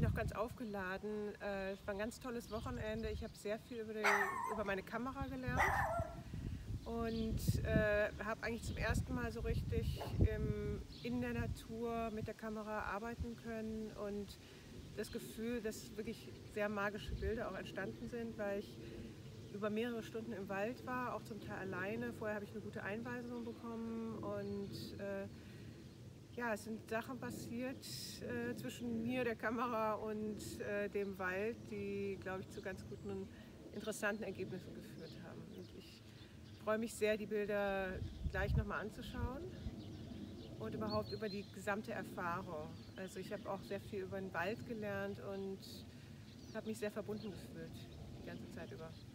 noch ganz aufgeladen. Es war ein ganz tolles Wochenende. Ich habe sehr viel über meine Kamera gelernt und habe eigentlich zum ersten Mal so richtig in der Natur mit der Kamera arbeiten können und das Gefühl, dass wirklich sehr magische Bilder auch entstanden sind, weil ich über mehrere Stunden im Wald war, auch zum Teil alleine. Vorher habe ich eine gute Einweisung bekommen und ja, es sind Sachen passiert zwischen mir, der Kamera und dem Wald, die, glaube ich, zu ganz guten und interessanten Ergebnissen geführt haben. Und ich freue mich sehr, die Bilder gleich nochmal anzuschauen und überhaupt über die gesamte Erfahrung. Also ich habe auch sehr viel über den Wald gelernt und habe mich sehr verbunden gefühlt die ganze Zeit über.